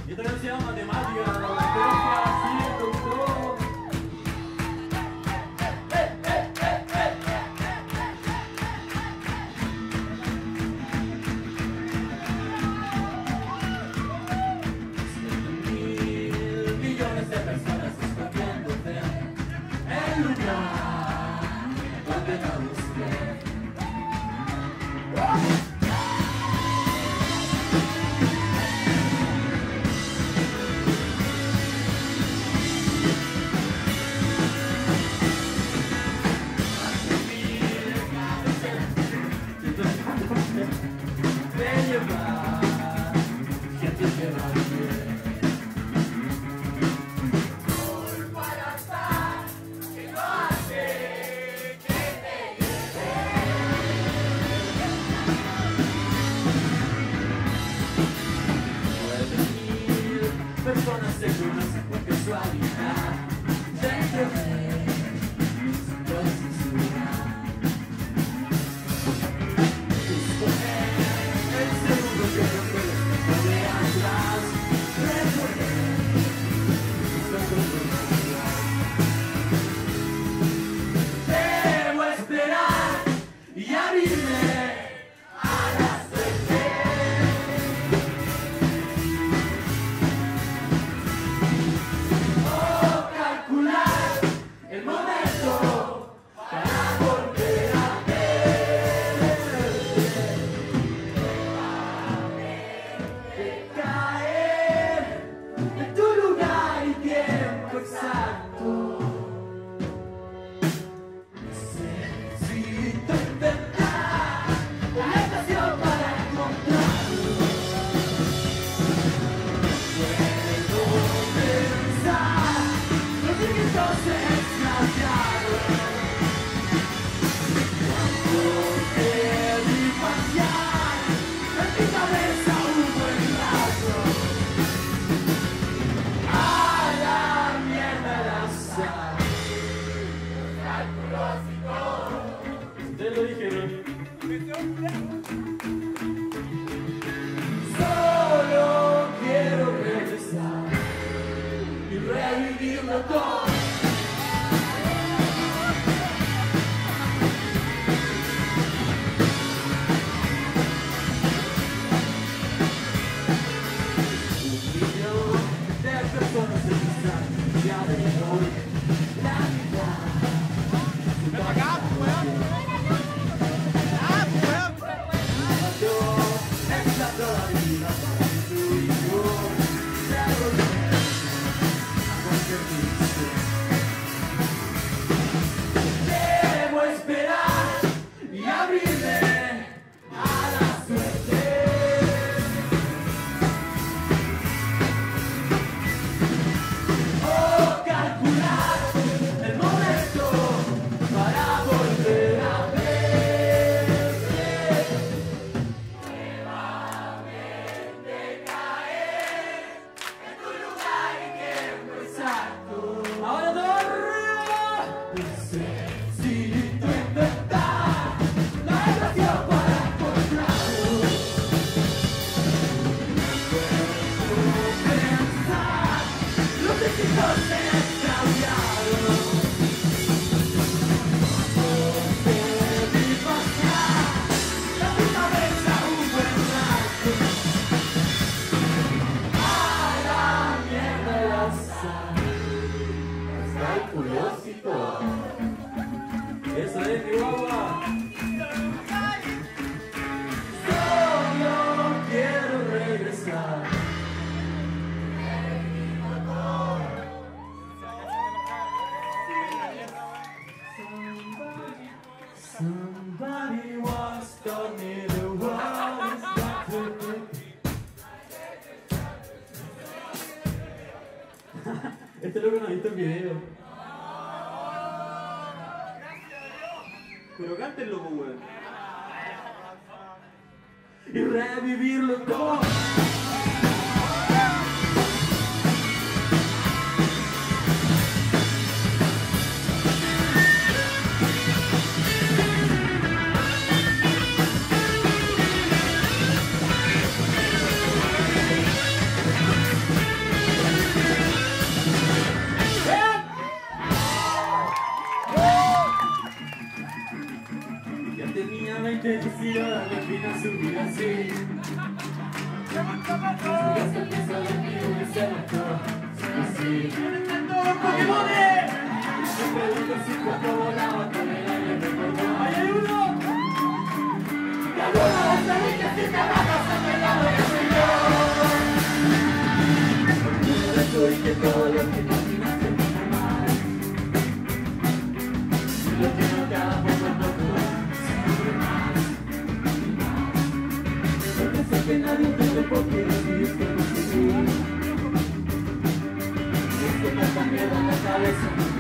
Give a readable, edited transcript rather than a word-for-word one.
Y esta canción se llama Matemática, la referencia así, el productor. Millones de personas escondiéndose en lugar donde no busqué. Personas se conocen por casualidad dentro de su ciudad. Escoger el segundo que rompe el espejo de atrás. Recorrer los conductos. Debo esperar y abrirme a la suerte. Te lo dije. Solo quiero regresar y revivirlo todo. Un millón de personas se pisan ya de hoy. La vida. Debo esperar y abrirme a la suerte. O calcular el momento para volver a verte. Nuevamente caer en tu lugar y tiempo exacto. Ahora todo arriba. Necesito inventar la relación para encontrarlo. No puedo pensar los éxitos extraviados. Debí pasar la última vez a un buen rato. A la mierda el azar. Está el curiosito. Eso es mi guagua. Solo quiero regresar. Somebody once told me the world is not perfect. Este loco no ha visto el video. Pero cántenlo, pues, weón. Y revivirlo todo. Subiste el piso de mi dulce motor. Sí, me pregunto si cuando volaba con el aire me recordó. ¡Hay uno! Y ahora vas a ver que si te bajas a mi lado yo soy yo. Tú descubriste todo lo que imaginaste normal. Y lo que no te haga poco a poco, siempre más y más. No pensé que nadie entiende por qué decidiste conseguir. Y es que tanta mierda en la cabeza.